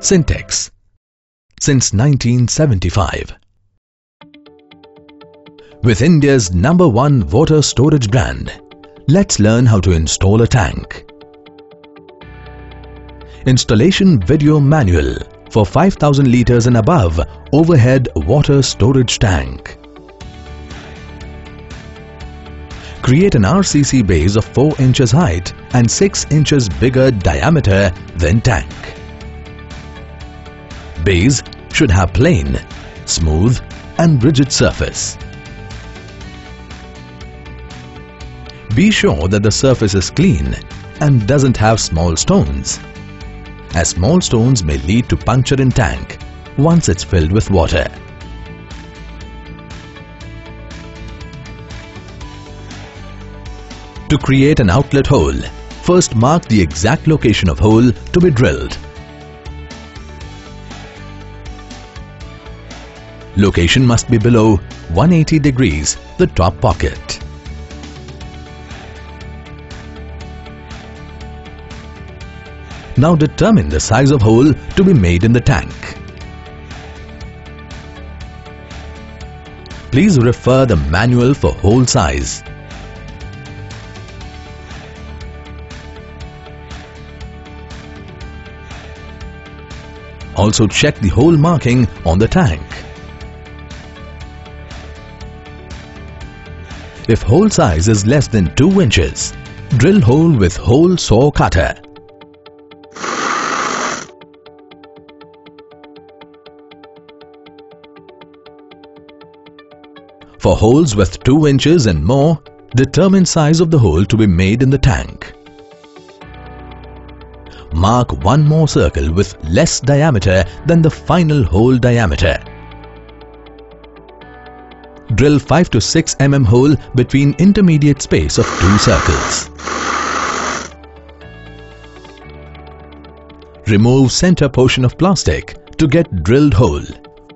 Sintex since 1975. With India's #1 water storage brand, let's learn how to install a tank. Installation video manual for 5000 litres and above overhead water storage tank. Create an RCC base of 4 inches height and 6 inches bigger diameter than tank. Base should have plain, smooth and rigid surface. Be sure that the surface is clean and doesn't have small stones, as small stones may lead to puncture in tank once it's filled with water. To create an outlet hole, first mark the exact location of hole to be drilled. Location must be below 180 degrees the top pocket. Now determine the size of hole to be made in the tank. Please refer the manual for hole size. Also check the hole marking on the tank. If hole size is less than 2 inches, drill hole with hole saw cutter. For holes with 2 inches and more, determine size of the hole to be made in the tank. Mark one more circle with less diameter than the final hole diameter. Drill 5 to 6 mm hole between intermediate space of 2 circles. Remove center portion of plastic to get drilled hole.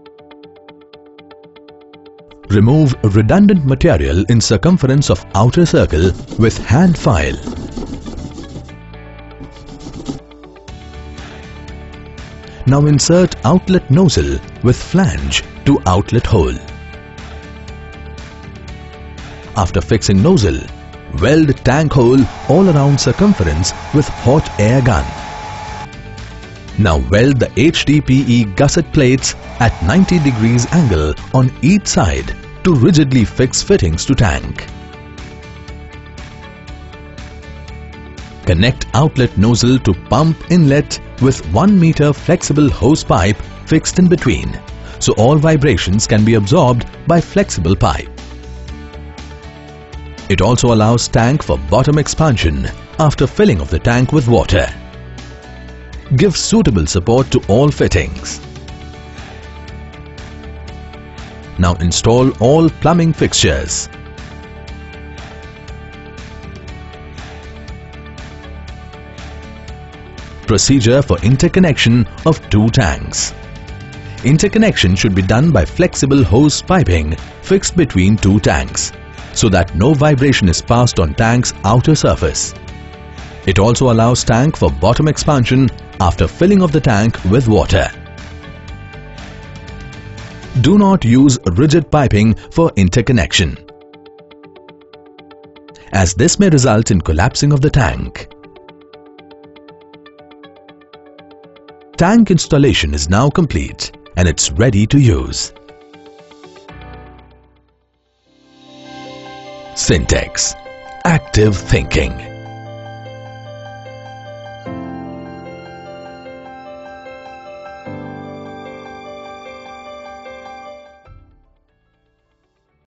Remove redundant material in circumference of outer circle with hand file. Now insert outlet nozzle with flange to outlet hole. After fixing nozzle, weld tank hole all around circumference with hot air gun. Now weld the HDPE gusset plates at 90 degrees angle on each side to rigidly fix fittings to tank. Connect outlet nozzle to pump inlet with 1 meter flexible hose pipe fixed in between, so all vibrations can be absorbed by flexible pipe. It also allows tank for bottom expansion after filling of the tank with water. Give suitable support to all fittings. Now install all plumbing fixtures. Procedure for interconnection of 2 tanks. Interconnection should be done by flexible hose piping fixed between 2 tanks, so that no vibration is passed on tank's outer surface. It also allows tank for bottom expansion after filling of the tank with water. Do not use rigid piping for interconnection, as this may result in collapsing of the tank. Tank installation is now complete and it's ready to use. Sintex. Active thinking.